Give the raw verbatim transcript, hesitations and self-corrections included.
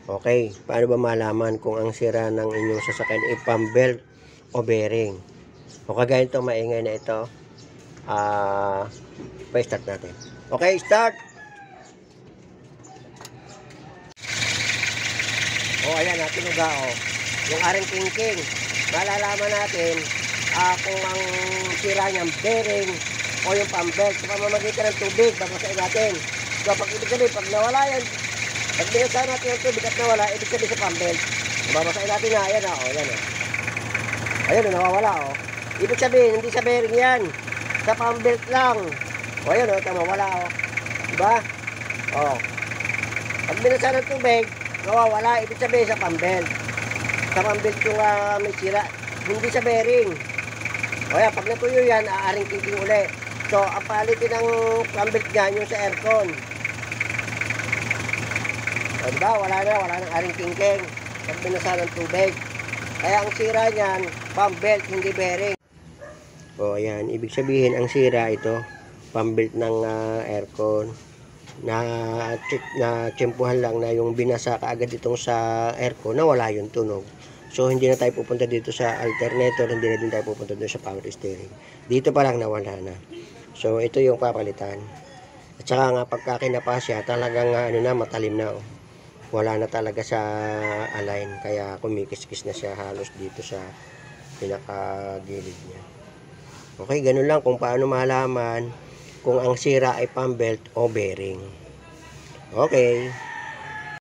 Okay, paano ba malaman kung ang sira ng inyong sasakyan ay pump belt o bearing? O kagaya itong maingay na ito, ah, pa-start natin. Okay, start! O ayan, natin uga o. Yung aring king-king, malalaman natin ah, kung ang sira niyang bearing o yung pump belt sa pamamagitan ng tubig, babasahin natin. So pag ibig sabihin, pag nawala yan, pag binasahan natin yung tubig at nawala, ibig sabihin sa pump belt. Babasahin natin na, ayan o, ayan o. Ayan o, nawawala o. Ibig sabihin, hindi sa bearing yan, sa pump belt lang. O ayan o, tama, wala o. Diba? O. Pag binasahan ng tubig, nawawala, ibig sabihin sa pump belt. Sa pump belt yung uh, may sira, hindi sa bearing. O yan, pag natuyo yan, aaring king-king uli. So, ang palitin ng pump belt niyan yung sa aircon. O diba, wala na, wala nang aring king-king pag binasa ng tubig. Kaya ang sira niyan, pump belt, hindi bearing. O ayan, ibig sabihin ang sira ito, pump belt ng uh, aircon. Na, na tsempuhan lang na yung binasa kaagad itong sa aircon na wala yung tunog. So hindi na tayo pupunta dito sa alternator, hindi na din tayo pupunta doon sa power steering. Dito pa lang nawala na. So ito yung papalitan. At saka nga pagka kinapasya, talagang ano na, matalim na oh. Wala na talaga sa align, kaya kumikis-kis na siya halos dito sa pinakagilid niya. Okay, ganun lang kung paano malaman kung ang sira ay pump belt o bearing. Okay.